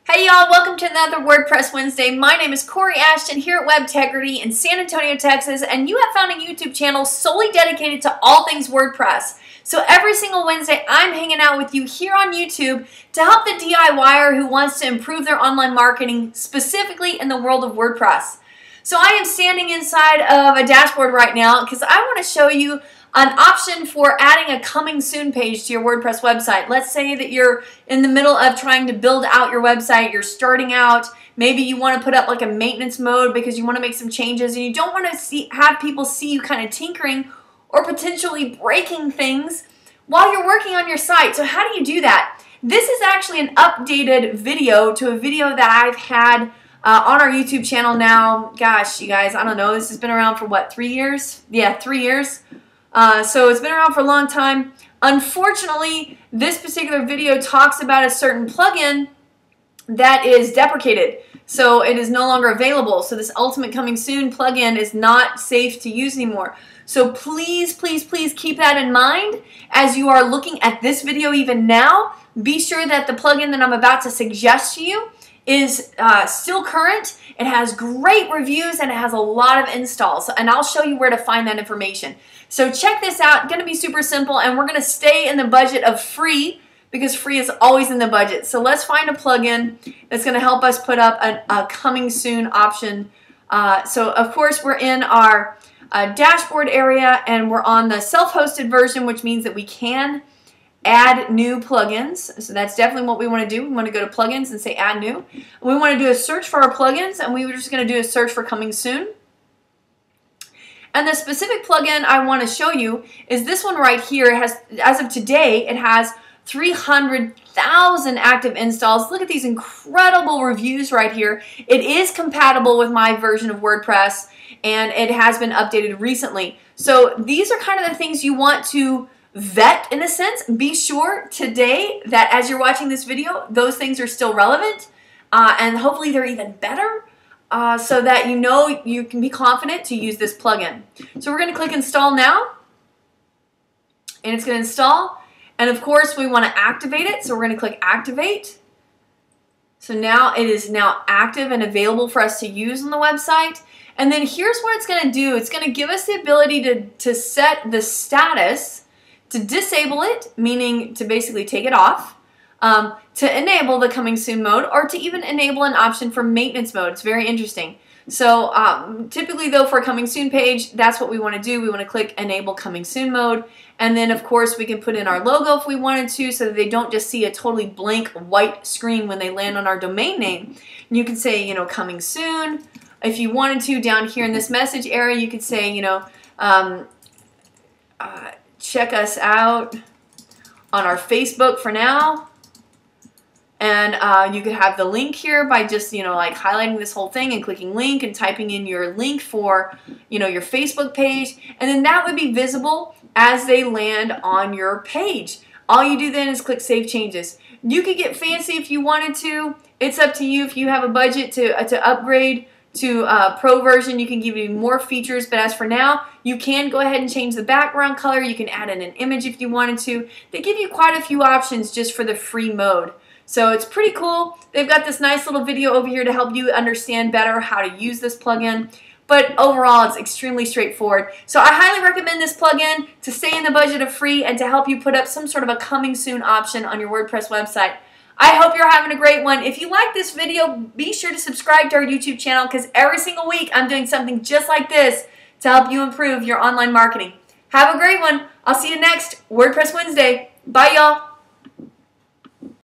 Hey y'all, welcome to another WordPress Wednesday. My name is Corey Ashton here at Webtegrity in San Antonio, Texas, and you have found a YouTube channel solely dedicated to all things WordPress. So every single Wednesday, I'm hanging out with you here on YouTube to help the DIYer who wants to improve their online marketing, specifically in the world of WordPress. So I am standing inside of a dashboard right now because I want to show you an option for adding a coming soon page to your WordPress website. Let's say that you're in the middle of trying to build out your website, you're starting out, maybe you want to put up like a maintenance mode because you want to make some changes and you don't want to have people see you kind of tinkering or potentially breaking things while you're working on your site. So how do you do that? This is actually an updated video to a video that I've had on our YouTube channel now. Gosh, you guys, I don't know, this has been around for what, 3 years? Yeah, 3 years. So it's been around for a long time. Unfortunately, this particular video talks about a certain plugin that is deprecated. So it is no longer available. So this Ultimate Coming Soon plugin is not safe to use anymore. So please, please, please keep that in mind as you are looking at this video even now. Be sure that the plugin that I'm about to suggest to you is still current. It has great reviews and it has a lot of installs, and I'll show you where to find that information. So check this out. It's going to be super simple, and we're going to stay in the budget of free because free is always in the budget. So let's find a plugin that's going to help us put up a coming soon option. So of course we're in our dashboard area and we're on the self-hosted version, which means that we can add new plugins. So that's definitely what we want to do. We want to go to plugins and say add new. We want to do a search for our plugins, and we were just going to do a search for coming soon. And the specific plugin I want to show you is this one right here. It has, as of today, it has 300,000 active installs. Look at these incredible reviews right here. It is compatible with my version of WordPress, and it has been updated recently. So these are kind of the things you want to vet in a sense. Be sure today that as you're watching this video, those things are still relevant, and hopefully they're even better. So that you know you can be confident to use this plugin. So we're going to click install now, and it's going to install, and of course we want to activate it, so we're going to click activate. So now it is now active and available for us to use on the website. And then here's what it's going to do. It's going to give us the ability to set the status, to disable it, meaning to basically take it off, to enable the coming soon mode, or to even enable an option for maintenance mode. It's very interesting. So typically though, for a coming soon page, that's what we want to do. We want to click enable coming soon mode, and then of course we can put in our logo if we wanted to, so that they don't just see a totally blank white screen when they land on our domain name. And you can say, you know, coming soon. If you wanted to, down here in this message area, you could say, you know, check us out on our Facebook for now. And you could have the link here by just, you know, like highlighting this whole thing and clicking link and typing in your link for, you know, your Facebook page. And then that would be visible as they land on your page. All you do then is click Save Changes. You could get fancy if you wanted to. It's up to you. If you have a budget to upgrade to Pro version, you can give you more features. But as for now, you can go ahead and change the background color. You can add in an image if you wanted to. They give you quite a few options just for the free mode. So it's pretty cool. They've got this nice little video over here to help you understand better how to use this plugin. But overall, it's extremely straightforward. So I highly recommend this plugin to stay in the budget of free and to help you put up some sort of a coming soon option on your WordPress website. I hope you're having a great one. If you like this video, be sure to subscribe to our YouTube channel, because every single week I'm doing something just like this to help you improve your online marketing. Have a great one. I'll see you next WordPress Wednesday. Bye, y'all.